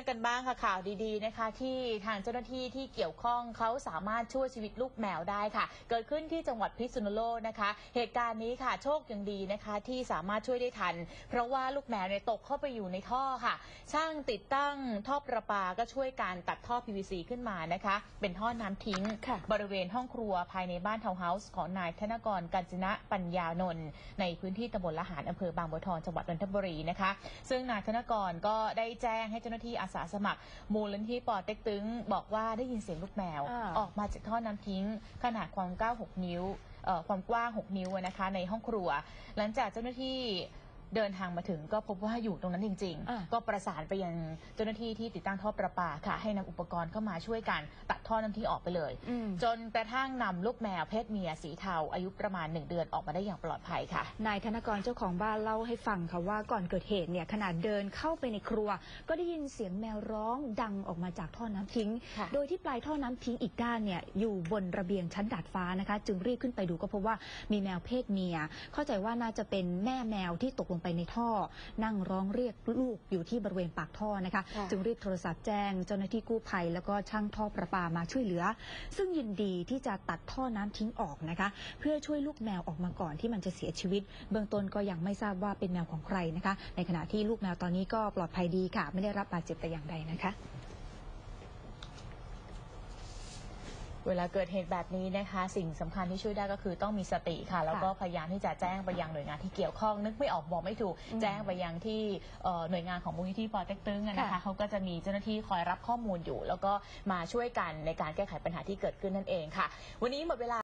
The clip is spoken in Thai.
กันบ้างค่ะข่าวดีๆนะคะที่ทางเจ้าหน้าที่ที่เกี่ยวข้องเขาสามารถช่วยชีวิตลูกแมวได้ค่ะเกิดขึ้นที่จังหวัดพิษณุโลกนะคะเหตุการณ์นี้ค่ะโชคยังดีนะคะที่สามารถช่วยได้ทันเพราะว่าลูกแมวตกเข้าไปอยู่ในท่อค่ะช่างติดตั้งท่อประปาก็ช่วยการตัดท่อ PVC ขึ้นมานะคะเป็นท่อน้ำทิ้งบริเวณห้องครัวภายในบ้านทาวน์เฮาส์ของนายธนกร กาญจนะปัญญานนท์ในพื้นที่ตำบลละหารอำเภอบางบัวทองจังหวัดนนทบุรีนะคะซึ่งนายธนกรก็ได้แจ้งให้เจ้าหน้าที่อาสาสมัครมูลนิธิปอเต็กตึงบอกว่าได้ยินเสียงลูกแมวออกมาจากท่อน้ำทิ้งขนาดความกว้าง6 นิ้วความกว้าง6 นิ้วนะคะในห้องครัวหลังจากเจ้าหน้าที่เดินทางมาถึงก็พบว่าอยู่ตรงนั้นจริงๆก็ประสานไปยังเจ้าหน้าที่ที่ติดตั้งท่อประปาค่ะให้นำอุปกรณ์เข้ามาช่วยกันตัดท่อน้ำทิ้งออกไปเลยจนกระทั่งนำลูกแมวเพศเมียสีเทาอายุประมาณ1 เดือนออกมาได้อย่างปลอดภัยค่ะนายธนกรเจ้าของบ้านเล่าให้ฟังค่ะว่าก่อนเกิดเหตุเนี่ยขณะเดินเข้าไปในครัวก็ได้ยินเสียงแมวร้องดังออกมาจากท่อน้ำทิ้งโดยที่ปลายท่อน้ำทิ้งอีกด้านเนี่ยอยู่บนระเบียงชั้นดาดฟ้านะคะจึงรีบขึ้นไปดูก็พบว่ามีแมวเพศเมียเข้าใจว่าน่าจะเป็นแม่แมวที่ตกลงไปในท่อนั่งร้องเรียกลูกอยู่ที่บริเวณปากท่อนะคะจึงรีบโทรศัพท์แจ้งเจ้าหน้าที่กู้ภัยแล้วก็ช่างท่อประปามาช่วยเหลือซึ่งยินดีที่จะตัดท่อน้ำทิ้งออกนะคะเพื่อช่วยลูกแมวออกมาก่อนที่มันจะเสียชีวิตเบื้องต้นก็ยังไม่ทราบว่าเป็นแมวของใครนะคะในขณะที่ลูกแมวตอนนี้ก็ปลอดภัยดีค่ะไม่ได้รับบาดเจ็บแต่อย่างใดนะคะเวลาเกิดเหตุแบบนี้นะคะสิ่งสำคัญที่ช่วยได้ก็คือต้องมีสติค่ะแล้วก็พยายามที่จะแจ้งไปยังหน่วยงานที่เกี่ยวข้องนึกไม่ออกบอกไม่ถูกแจ้งไปยังที่หน่วยงานของมูลนิธิปอเต็กตึงนะคะเขาก็จะมีเจ้าหน้าที่คอยรับข้อมูลอยู่แล้วก็มาช่วยกันในการแก้ไขปัญหาที่เกิดขึ้นนั่นเองค่ะวันนี้หมดเวลา